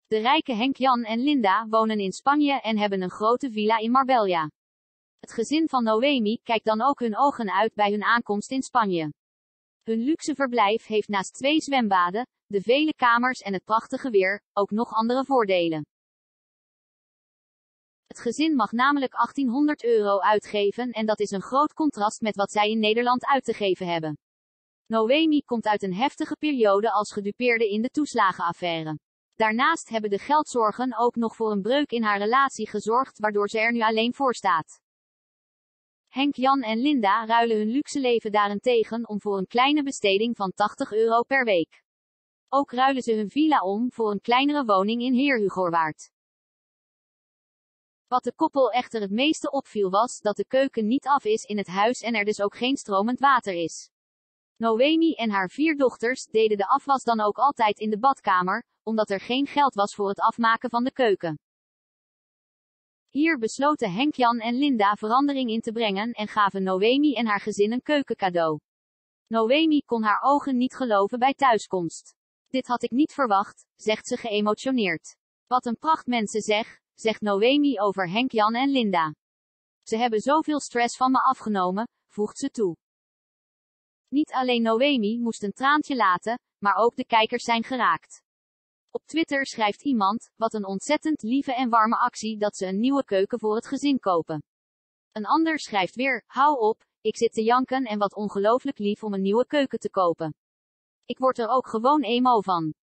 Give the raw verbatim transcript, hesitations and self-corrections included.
De rijke Henk Jan en Linda wonen in Spanje en hebben een grote villa in Marbella. Het gezin van Noemi kijkt dan ook hun ogen uit bij hun aankomst in Spanje. Hun luxe verblijf heeft naast twee zwembaden, de vele kamers en het prachtige weer, ook nog andere voordelen. Het gezin mag namelijk achttienhonderd euro uitgeven en dat is een groot contrast met wat zij in Nederland uit te geven hebben. Noemi komt uit een heftige periode als gedupeerde in de toeslagenaffaire. Daarnaast hebben de geldzorgen ook nog voor een breuk in haar relatie gezorgd waardoor ze er nu alleen voor staat. Henk Jan en Linda ruilen hun luxe leven daarentegen om voor een kleine besteding van tachtig euro per week. Ook ruilen ze hun villa om voor een kleinere woning in Heerhugowaard. Wat de koppel echter het meeste opviel was dat de keuken niet af is in het huis en er dus ook geen stromend water is. Noemi en haar vier dochters deden de afwas dan ook altijd in de badkamer, omdat er geen geld was voor het afmaken van de keuken. Hier besloten Henk Jan en Linda verandering in te brengen en gaven Noemi en haar gezin een keukencadeau. Noemi kon haar ogen niet geloven bij thuiskomst. Dit had ik niet verwacht, zegt ze geëmotioneerd. Wat een pracht mensen zeg, zegt Noemi over Henk Jan en Linda. Ze hebben zoveel stress van me afgenomen, voegt ze toe. Niet alleen Noemi moest een traantje laten, maar ook de kijkers zijn geraakt. Op Twitter schrijft iemand, wat een ontzettend lieve en warme actie dat ze een nieuwe keuken voor het gezin kopen. Een ander schrijft weer, hou op, ik zit te janken en wat ongelooflijk lief om een nieuwe keuken te kopen. Ik word er ook gewoon emo van.